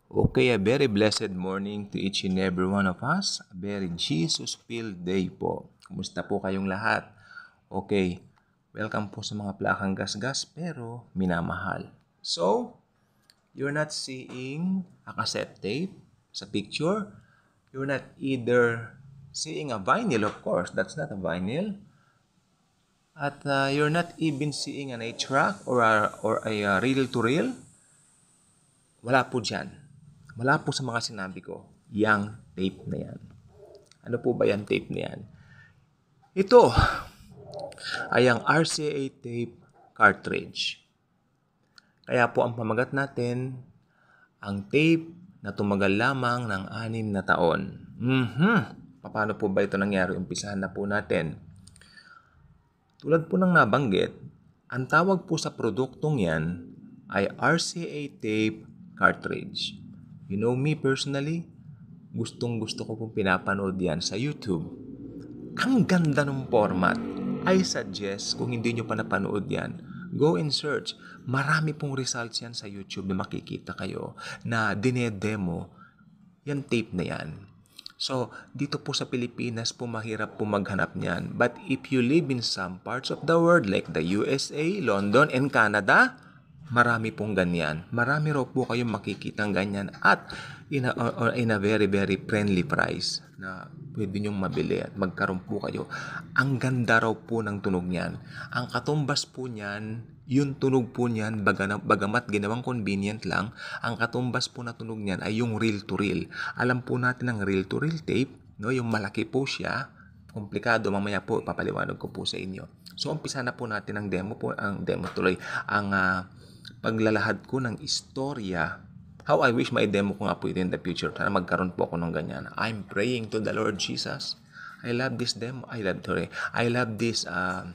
Okay, a very blessed morning to each and every one of us. A very Jesus-filled day po. Kumusta po kayong lahat? Okay, welcome po sa mga plakang gasgas pero minamahal. So, you're not seeing a cassette tape sa picture. You're not either seeing a vinyl, of course. That's not a vinyl. At you're not even seeing an 8-track or a reel-to-reel. Wala po dyan. Wala po sa mga sinabi ko, yang tape na yan. Ano po ba yung tape na yan? Ito ay ang RCA tape cartridge. Kaya po ang pamagat natin, ang tape na tumagal lamang ng 6 na taon. Paano po ba ito nangyari? Umpisahan na po natin. Tulad po ng nabanggit, ang tawag po sa produktong yan ay RCA tape cartridge. You know me personally, gustong-gusto ko pong pinapanood yan sa YouTube. Ang ganda ng format. I suggest, kung hindi nyo pa napanood yan, go and search. Marami pong results yan sa YouTube na makikita kayo na dinedemo yung tape na yan. So, dito po sa Pilipinas po mahirap po maghanap niyan. But if you live in some parts of the world like the USA, London, and Canada, marami pong ganyan. Marami raw po kayong makikitang ganyan at in a very very friendly price na pwede nyong mabili at magkaroon po kayo. Ang ganda raw po ng tunog niyan. Ang katumbas po niyan, yung tunog po niyan, bagamat ginawang convenient lang, ang katumbas po na tunog niyan ay yung reel to reel. Alam po natin ang reel to reel tape, no? Yung malaki po siya, komplikado, mamaya po papaliwanag ko po sa inyo. So umpisa na po natin ang demo tuloy, ang paglalahad ko ng istorya. How I wish may demo ko nga po ito in the future. Sana magkaroon po ako ng ganyan. I'm praying to the Lord Jesus. I love this demo. I love this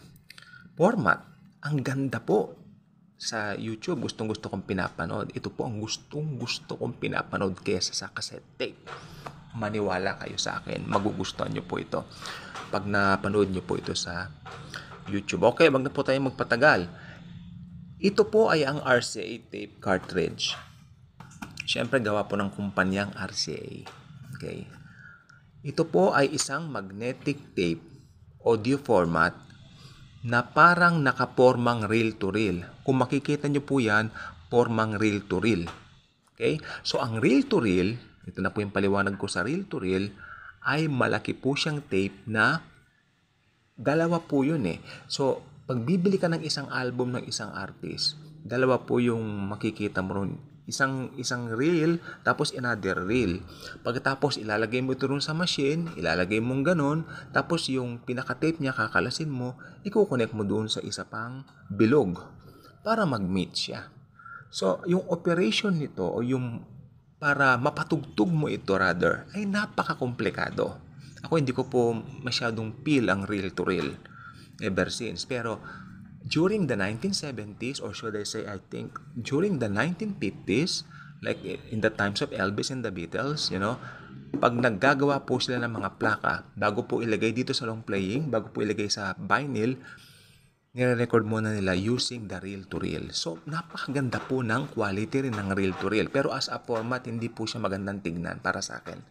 format. Ang ganda po sa YouTube. Gustong-gusto kong pinapanood. Ito po ang gustong-gusto kong pinapanood kaysa sa cassette tape. Maniwala kayo sa akin. Magugustuhan nyo po ito. Pag napanood nyo po ito sa YouTube. Okay, wag na po tayo magpatagal. Ito po ay ang RCA tape cartridge. Siyempre, gawa po ng kumpanyang RCA. Okay. Ito po ay isang magnetic tape audio format na parang nakapormang reel to reel. Kung makikita nyo po yan, formang reel to reel. Okay? So, ang reel to reel, ito na po yung paliwanag ko sa reel to reel, ay malaki po siyang tape na dalawa po yun eh. So, pag bibili ka ng isang album ng isang artist, dalawa po yung makikita mo ron. Isang reel, tapos another reel. Pagkatapos ilalagay mo ito ron sa machine, ilalagay mong ganon, tapos yung pinaka-tape niya, kakalasin mo, i-connect mo doon sa isa pang bilog para mag-meet siya. So, yung operation nito o yung para mapatugtog mo ito rather, ay napaka-komplikado. Ako hindi ko po masyadong feel ang reel to reel ever since. Pero during the 1970s, or should I say, I think, during the 1950s, like in the times of Elvis and the Beatles, pag naggagawa po sila ng mga plaka, bago po ilagay dito sa long playing, bago po ilagay sa vinyl, nire-record muna nila using the reel-to-reel. So, napakaganda po ng quality rin ng reel-to-reel. Pero as a format, hindi po siya magandang tignan para sa akin.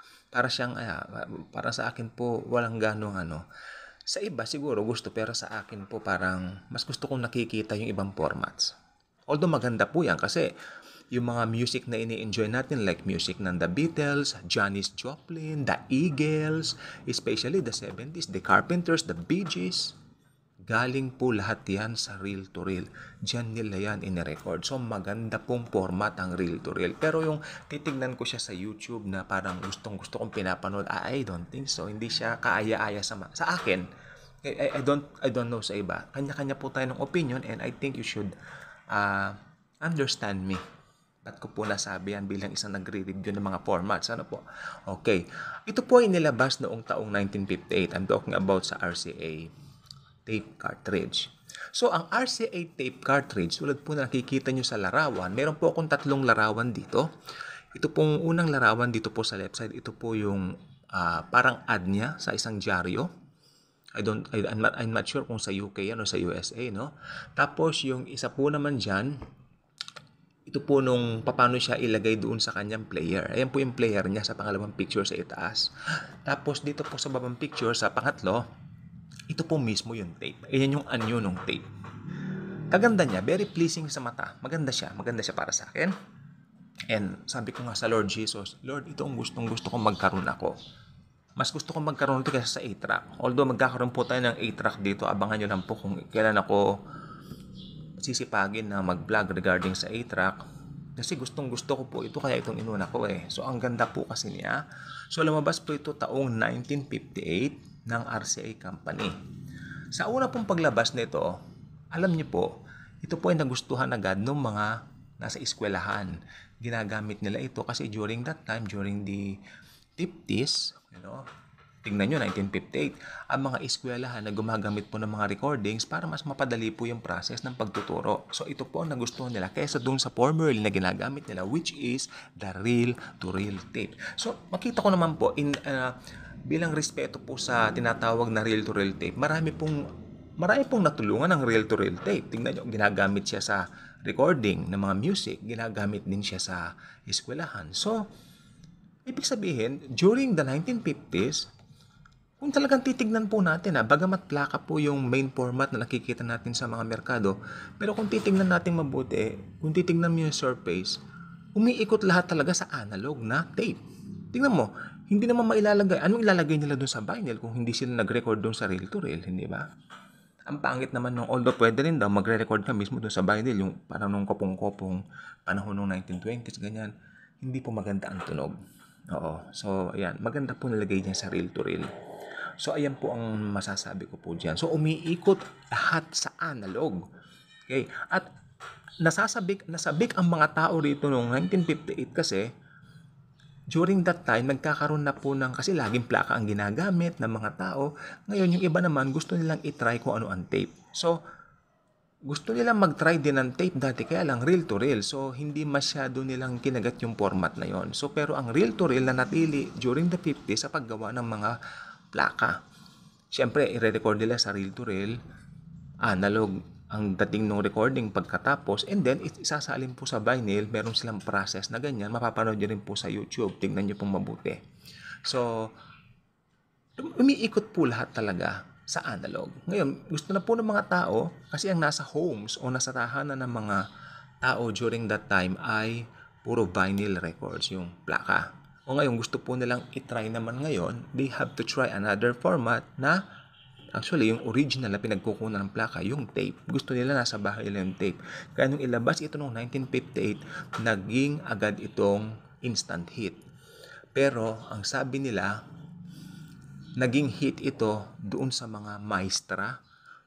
Para sa akin po, walang ganong Sa iba siguro gusto, pero sa akin po parang mas gusto kong nakikita yung ibang formats. Although maganda po yan kasi yung mga music na ini-enjoy natin like music ng The Beatles, Janis Joplin, The Eagles, especially the 70s, The Carpenters, The Bee Gees, galing po lahat yan sa reel to reel. Diyan nila yan in-record. So maganda pong format ang reel to reel. Pero yung titignan ko siya sa YouTube na parang gustong-gusto kong pinapanood, I don't think so. Hindi siya kaaya-aya sa akin. I don't know sa iba. Kanya-kanya po tayo ng opinion and I think you should understand me. Ba't ko po nasabi yan bilang isang nagre-review ng mga formats? Ano po? Okay. Ito po ay nilabas noong taong 1958. I'm talking about sa RCA tape cartridge. So, ang RCA tape cartridge, tulad po na nakikita nyo sa larawan, meron po akong 3 larawan dito. Ito pong unang larawan dito po sa left side, ito po yung parang ad niya sa isang dyaryo. I'm not sure kung sa UK yan o sa USA, no? Tapos, yung isa po naman dyan, ito po nung paano siya ilagay doon sa kanyang player. Ayan po yung player niya sa pangalawang picture sa itaas. Tapos dito po sa babang picture sa pangatlo, ito po mismo yung tape. Ayan yung anyo ng tape. Kaganda niya, very pleasing sa mata. Maganda siya para sa akin. And sabi ko nga sa Lord Jesus, Lord, ito ang gusto kong magkaroon ako. Mas gusto kong magkaroon ito kaysa sa 8-track. Although magkakaroon po tayo ng 8-track dito, abangan nyo lang po kung kailan ako sisipagin na mag-vlog regarding sa 8-track. Kasi gustong gusto ko po ito, kaya itong inuna ko eh. So ang ganda po kasi niya. So lumabas po ito taong 1958 ng RCA Company. Sa una pong paglabas nito, alam niyo po, ito po ay nagustuhan agad ng mga nasa eskwelahan. Ginagamit nila ito kasi during that time, during the 50s, tingnan nyo, 1958, ang mga eskwelahan na gumagamit po ng mga recordings para mas mapadali po yung process ng pagtuturo. So ito po ang nagustuhan nila kaysa dun sa formerly na ginagamit nila, which is the reel-to-reel tape. So makita ko naman po, bilang respeto po sa tinatawag na reel-to-reel tape, marami pong natulungan ng reel-to-reel tape. Tingnan nyo, ginagamit siya sa recording ng mga music, ginagamit din siya sa eskwelahan. So, ibig sabihin, during the 1950s, kung talagang titignan po natin, bagamat plaka po yung main format na nakikita natin sa mga merkado, pero kung titignan natin mabuti, kung titignan mo yung surface, umiikot lahat talaga sa analog na tape. Tingnan mo, hindi naman mailalagay. Anong ilalagay nila doon sa vinyl kung hindi sila nag-record doon sa reel-to-reel, hindi ba? Ang pangit naman nung, although pwede rin daw magre-record ka mismo doon sa vinyl, yung parang nung kopong-kopong panahon ng 1920s, ganyan, hindi po maganda ang tunog. Oo. So, ayan. Maganda po nilagay niya sa reel-to-reel. So, ayan po ang masasabi ko po dyan. So, umiikot lahat sa analog. Okay? At nasabik ang mga tao rito noong 1958 kasi during that time, nagkakaroon na po ng, kasi laging plaka ang ginagamit ng mga tao. Ngayon, yung iba naman, gusto nilang itry kung ano ang tape. So, gusto nilang mag-try din ng tape dati, kaya lang reel-to-reel. So, hindi masyado nilang kinagat yung format na yon. So, pero ang reel-to-reel na natili during the 50s sa paggawa ng mga plaka. Siyempre, i-record nila sa reel-to-reel, analog ang dating ng recording pagkatapos, and then isasalin po sa vinyl. Meron silang process na ganyan. Mapapanood nyo rin po sa YouTube. Tingnan nyo pong mabuti. So, umiikot po lahat talaga sa analog. Ngayon, gusto na po ng mga tao, kasi ang nasa homes o nasa tahanan ng mga tao during that time ay puro vinyl records, yung plaka. O ngayon, gusto po nilang itry naman ngayon, they have to try another format na actually, yung original na pinagkukunan ng plaka, yung tape. Gusto nila nasa bahay nila yung tape. Kaya nung ilabas ito noong 1958, naging agad itong instant hit. Pero, ang sabi nila, naging hit ito doon sa mga maestra,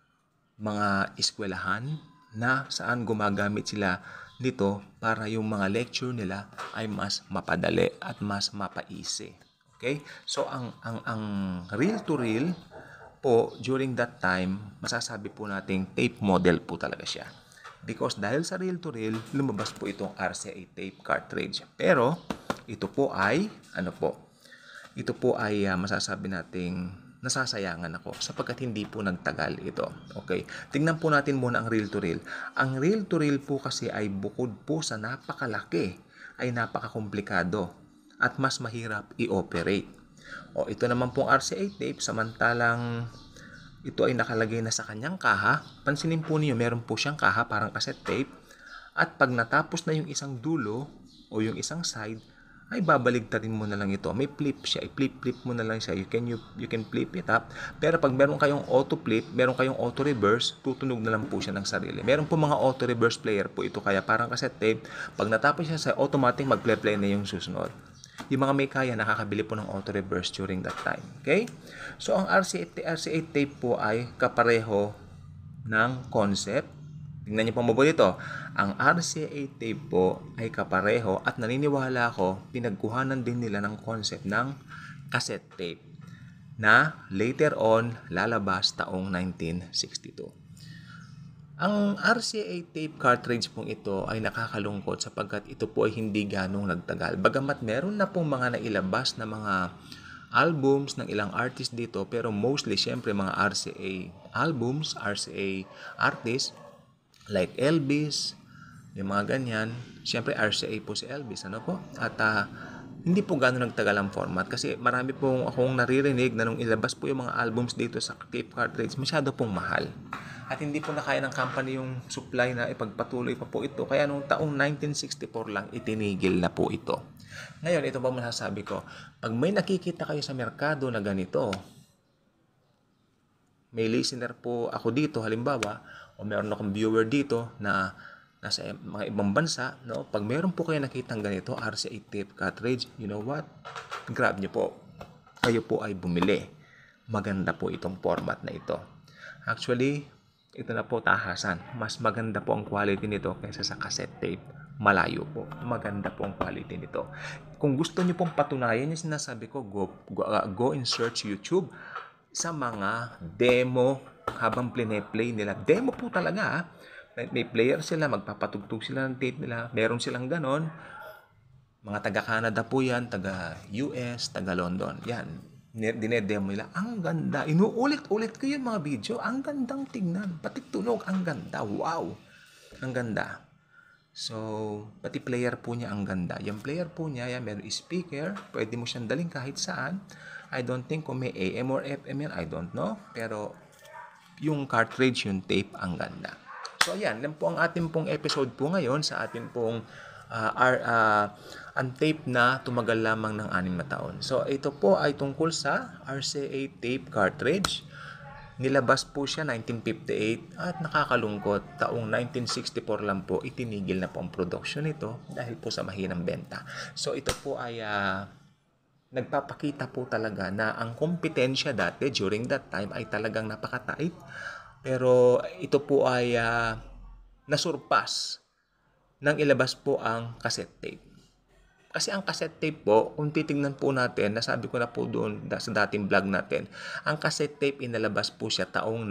mga eskwelahan, na saan gumagamit sila nito para yung mga lecture nila ay mas mapadali at mas mapaisi. Okay? So, ang reel-to-reel po, during that time, masasabi po nating tape model po talaga siya. Because dahil sa reel-to-reel, lumabas po itong RCA tape cartridge. Pero, ito po ay, masasabi nating nasasayangan ako sapagkat hindi po nagtagal ito. Okay? Tingnan po natin muna ang reel-to-reel. Ang reel-to-reel po kasi ay bukod po sa napakalaki, ay napakakomplikado at mas mahirap i-operate. O, ito naman pong RCA tape, samantalang ito ay nakalagay na sa kanyang kaha. Pansinin po niyo, meron po siyang kaha, parang cassette tape. At pag natapos na yung isang dulo o yung isang side, ay babaligtarin mo na lang ito. May flip siya, i-flip mo na lang siya. You can flip it up. Pero pag meron kayong auto flip, meron kayong auto reverse, tutunog na lang po siya ng sarili. Meron po mga auto reverse player po ito, kaya parang cassette tape. Pag natapos siya sa automatic, mag-play na yung susunod. Yung mga may kaya, nakakabili po ng auto reverse during that time. Okay? So, ang RCA tape po ay kapareho ng concept. Tingnan niyo po mabuti ito. Ang RCA tape po ay kapareho at naniniwala ako, pinagkuhanan din nila ng concept ng cassette tape na later on lalabas taong 1962. Ang RCA tape cartridge pong ito ay nakakalungkot sapagkat ito po ay hindi ganong nagtagal. Bagamat meron na pong mga nailabas na mga albums ng ilang artist dito, pero mostly syempre mga RCA albums, RCA artists like Elvis, yung mga ganyan. Siyempre, RCA po si Elvis, ano po? At hindi po gano'n nagtagal ang format kasi marami pong akong naririnig na nung ilabas po yung mga albums dito sa tape cartridge, masyado pong mahal. At hindi po na kaya ng company yung supply na ipagpatuloy pa po ito. Kaya nung taong 1964 lang, itinigil na po ito. Ngayon, ito ba masasabi ko? Pag may nakikita kayo sa merkado na ganito, may listener po ako dito, halimbawa, o meron akong viewer dito na nasa mga ibang bansa, no? Pag meron po kayo nakitang ganito, RCA tape cartridge, you know what? Grab nyo po. Kayo po ay bumili. Maganda po itong format na ito. Actually, ito na po tahasan. Mas maganda po ang quality nito kaysa sa cassette tape. Malayo po. Maganda po ang quality nito. Kung gusto nyo pong patunayan yung sinasabi ko, go and search YouTube sa mga demo habang play nila. Demo po talaga, may player sila, magpapatugtog sila ng tape nila. Meron silang ganon. Mga taga-Canada po yan, taga-US, taga-London. Yan. Dinedemo nila. Ang ganda. Inuulit-ulit ko yung mga video. Ang gandang tingnan. Pati tunog, ang ganda. Wow. Ang ganda. So, pati player po niya ang ganda. Yung player po niya, yan, meron speaker. Pwede mo siyang daling kahit saan. I don't think kung may AM or FM yan. I don't know. Pero, yung cartridge, yung tape, ang ganda. So, ayan. Yan po ang ating pong episode po ngayon sa ating pong ang tape na tumagal lamang ng 6 na taon. So, ito po ay tungkol sa RCA tape cartridge. Nilabas po siya 1958 at nakakalungkot, taong 1964 lang po itinigil na po ang production nito dahil po sa mahinang benta. So, ito po ay nagpapakita po talaga na ang kompetensya dati during that time ay talagang napakatait. Pero ito po ay nasurpass nang ilabas po ang cassette tape. Kasi ang cassette tape po, kung titingnan po natin, nasabi ko na po doon sa dating vlog natin, ang cassette tape inalabas po siya taong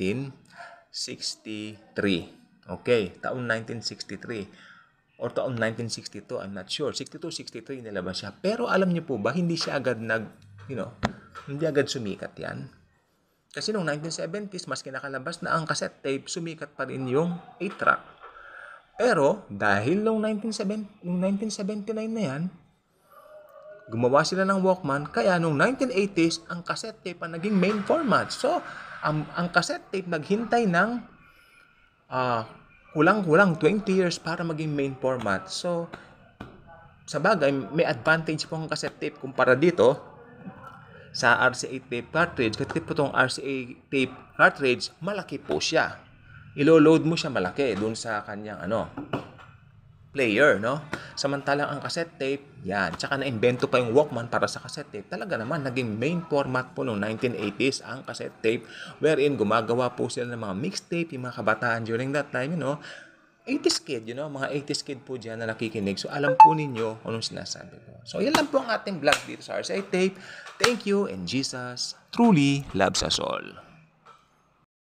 1963. Okay, taong 1963. Or taong 1962, I'm not sure. 62, 63 inalabas siya. Pero alam niyo po ba, hindi siya agad hindi agad sumikat yan. Kasi noong 1970s, maski nakalabas na ang cassette tape, sumikat pa rin yung 8-track. Pero, dahil noong 1979 na yan, gumawa sila ng Walkman, kaya noong 1980s, ang cassette tape ang naging main format. So, ang cassette tape naghintay ng kulang-kulang 20 years para maging main format. So, sa bagay, may advantage po ang cassette tape kumpara dito sa RCA tape cartridge. Kasi po itong RCA tape cartridge, malaki po siya. Ilo-load mo siya malaki dun sa kanyang player, no? Samantalang ang cassette tape, yan. Tsaka na-invento pa yung Walkman para sa cassette tape. Talaga naman, naging main format po noong 1980s ang cassette tape, wherein gumagawa po sila ng mga mixtape, yung mga kabataan during that time, 80s kid, mga 80s kid po dyan na nakikinig. So, alam po ninyo kung anong sinasabi ko. So, yan lang po ang ating vlog dito sa RCA Tape. Thank you, and Jesus truly loves us all.